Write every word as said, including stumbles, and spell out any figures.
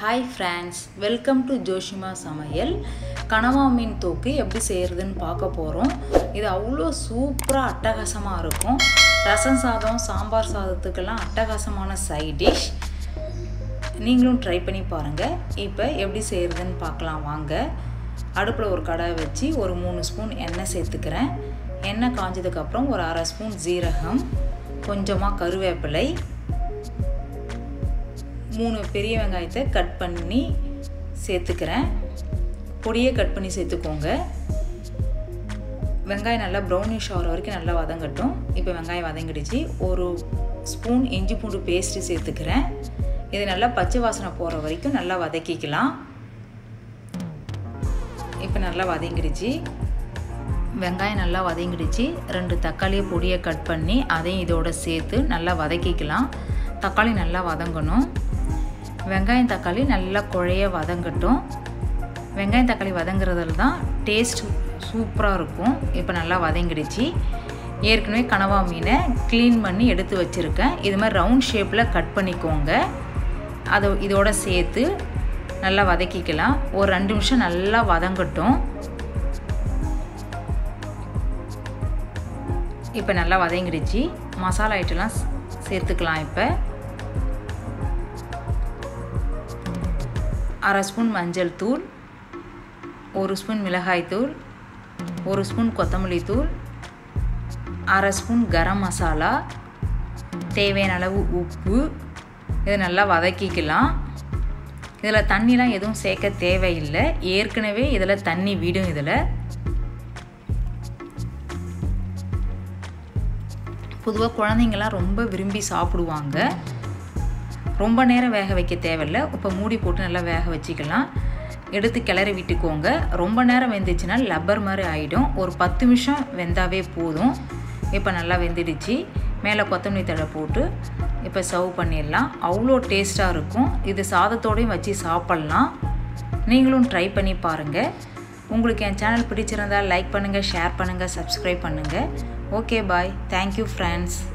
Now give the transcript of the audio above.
Hi friends, welcome to Joshima சமையல். கனவா மீன் தூக்கு எப்படி செய்கிறதுன்னு பார்க்க போகிறோம். இது அவ்வளோ சூப்பராக அட்டகாசமாக இருக்கும். ரசம் சாதம், சாம்பார் சாதத்துக்கெல்லாம் அட்டகாசமான சைட் டிஷ். நீங்களும் ட்ரை பண்ணி பாருங்கள். இப்போ எப்படி செய்கிறதுன்னு பார்க்கலாம் வாங்க. அடுப்பில் ஒரு கடாய் வச்சு ஒரு மூணு ஸ்பூன் எண்ணெய் சேர்த்துக்கிறேன். எண்ணெய் காஞ்சதுக்கப்புறம் ஒரு அரை ஸ்பூன் ஜீரகம், கொஞ்சமாக கருவேப்பிலை, மூணு பெரிய வெங்காயத்தை கட் பண்ணி சேர்த்துக்கிறேன். பொடியை கட் பண்ணி சேர்த்துக்கோங்க. வெங்காயம் நல்லா ப்ரௌனிஷ் ஆகிற வரைக்கும் நல்லா வதங்கட்டும். இப்போ வெங்காயம் வதங்கிடுச்சு. ஒரு ஸ்பூன் இஞ்சி பூண்டு பேஸ்ட்டு சேர்த்துக்கிறேன். இது நல்லா பச்சை வாசனை போகிற வரைக்கும் நல்லா வதக்கிக்கலாம். இப்போ நல்லா வதங்கிடுச்சு. வெங்காயம் நல்லா வதங்கிடுச்சு. ரெண்டு தக்காளியை பொடியை கட் பண்ணி அதையும் இதோட சேர்த்து நல்லா வதக்கிக்கலாம். தக்காளி நல்லா வதங்கணும். வெங்காயம் தக்காளி நல்லா குழைய வதங்கட்டும். வெங்காயம் தக்காளி வதங்குறதுல தான் டேஸ்ட் சூப்பராக இருக்கும். இப்போ நல்லா வதங்கிடுச்சு. ஏற்கனவே கனவா மீனை க்ளீன் பண்ணி எடுத்து வச்சுருக்கேன். இது மாதிரி ரவுண்ட் ஷேப்பில் கட் பண்ணிக்கோங்க. அதை இதோட சேர்த்து நல்லா வதக்கிக்கலாம். ஒரு ரெண்டு நிமிஷம் நல்லா வதங்கட்டும். இப்போ நல்லா வதங்கிடுச்சு. மசாலா ஐட்டம்லாம் சேர்த்துக்கலாம். இப்போ அரை ஸ்பூன் மஞ்சள் தூள், ஒரு ஸ்பூன் மிளகாய் தூள், ஒரு ஸ்பூன் கொத்தமல்லி தூள், அரை ஸ்பூன் கரம் மசாலா, தேவையான அளவு உப்பு. இதை நல்லா வதக்கிக்கலாம். இதில் தண்ணிலாம் எதுவும் சேர்க்க தேவையில்லை. ஏற்கனவே இதில் தண்ணி விடும். இதில் பொதுவாக குழந்தைங்கள்லாம் ரொம்ப விரும்பி சாப்பிடுவாங்க. ரொம்ப நேரம் வேக வைக்க தேவையில்லை. இப்போ மூடி போட்டு நல்லா வேக வச்சுக்கலாம். எடுத்து கிளறி விட்டுக்கோங்க. ரொம்ப நேரம் வெந்துச்சுன்னா லப்பர் மாதிரி ஆகிடும். ஒரு பத்து நிமிஷம் வெந்தாவே போதும். இப்போ நல்லா வெந்துடுச்சு. மேலே கொத்தமல்லி தழை போட்டு இப்போ சர்வ் பண்ணிடலாம். அவ்வளோ டேஸ்ட்டாக இருக்கும். இது சாதத்தோடையும் வச்சு சாப்பிட்லாம். நீங்களும் ட்ரை பண்ணி பாருங்கள். உங்களுக்கு என் சேனல் பிடிச்சிருந்தால் லைக் பண்ணுங்கள், ஷேர் பண்ணுங்கள், சப்ஸ்கிரைப் பண்ணுங்கள். Okay bye. Thank you friends.